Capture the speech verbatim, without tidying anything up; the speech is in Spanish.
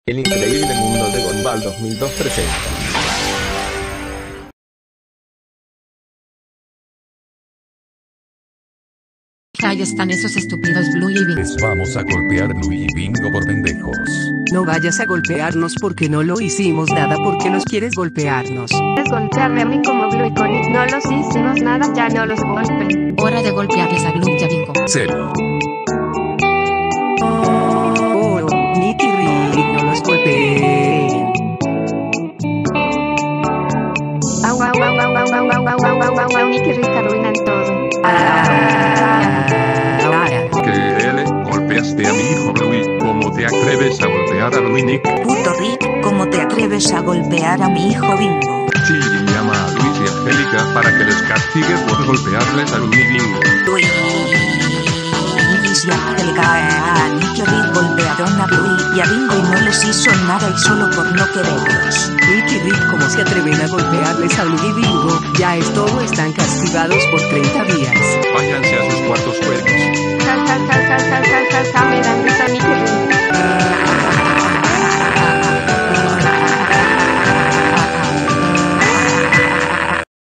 El increíble mundo de Gumball dos mil dos presenta. Ahí están esos estúpidos Blue y Bingo. Les vamos a golpear Blue y Bingo por pendejos. No vayas a golpearnos porque no lo hicimos nada porque nos quieres golpearnos. Es golpearme a mí como Blue y Connie. No los hicimos nada, ya no los golpen. Hora de golpearles a Blue y a Bingo. Cero. Oh, Nicky Rick, no los golpeen. Au, au, au, au, au, au, au, au, au, au, au, au, Nicky Rick arruinan todo. Que L, golpeaste a mi hijo Bluey. ¿Cómo te atreves a golpear a Blue y Nick? Puto Rick, ¿cómo te atreves a golpear a mi hijo Bingo? Sí, llama a Luis y Angélica para que les castigue por golpearles a Blue y Bingo. Luis y Angélica, Nicky Rick golpearon a Blue y a Bingo y no les hizo nada y solo por no quererlos. Nicky Rick, ¿cómo se atreven a golpearles a Blue y Bingo? Ya es todo, están castigados por treinta días. Váyanse a sus cuartos, pues.